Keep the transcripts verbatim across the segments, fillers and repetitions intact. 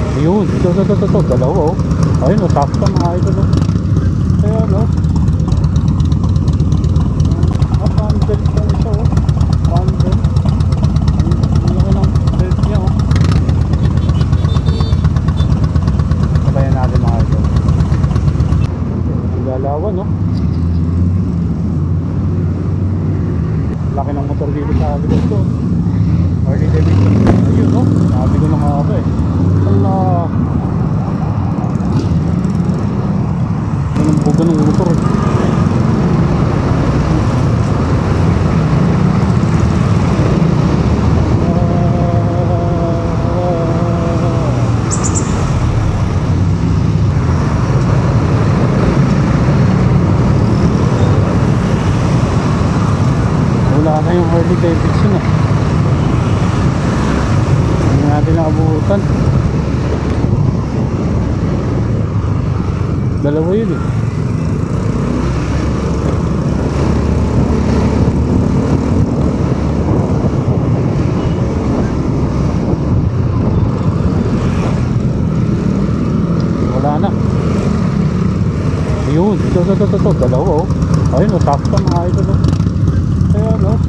Ayun, ito, ito, ito, ito, dalawa oh. Ayun oh, sakto mga idol oh. Ayan oh. Ah, bundle pa isa oh. Bundle. Ang laki ng belt niya oh. Sabayan natin mga idol. Ang galawan oh. Laki ng motor dito sa likod ko. Harley Davidson. Ayun oh. Sabi ko na nga ako eh. Allah. Ganun po ganun motor eh. Wala na yung Harley Davidson eh. Hindi natin nakabutan. Dalawa yun eh. Wala na. Ayun, ito, ito, ito, ito, dalawa oh. Ayun oh, sakto mga idol oh. Ayan oh.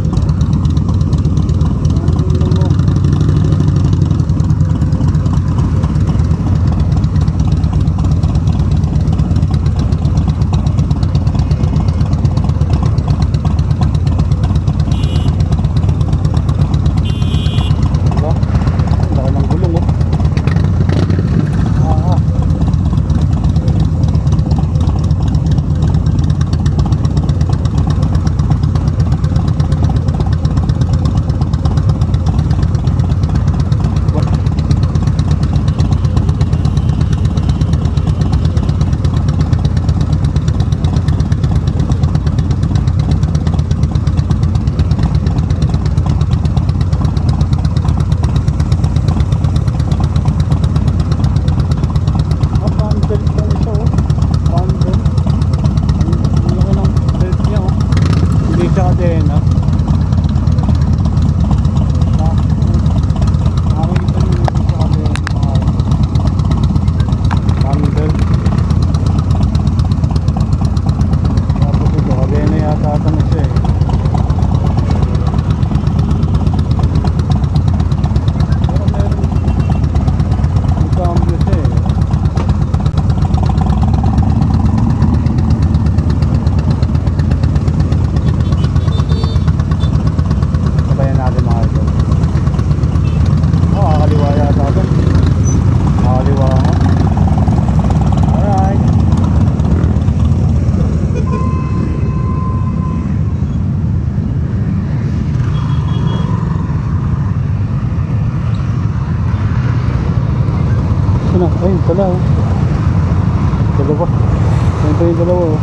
Ayun pala oh. Dalawa. Ayun pa yung dalawa oh.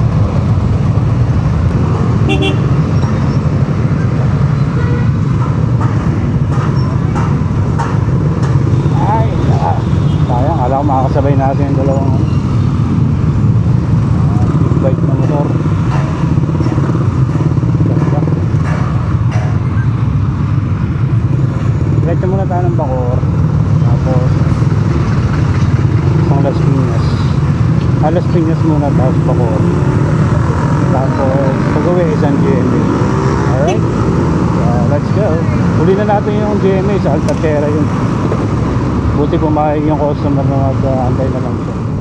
Ay ah. Sayang, alam ko makakasabay natin yung dalawang uh, big bike na motor. Diretso muna tayo ng Bacoor. Tapos Las Piñas. Ah, Las Piñas muna, tapos Bacoor. Tapos pag-uwi isang G M A. Alright? So, let's go. Huli na natin yung G M A sa Alcantara yun. Buti pumayag yung customer na mag-antay na lang siya.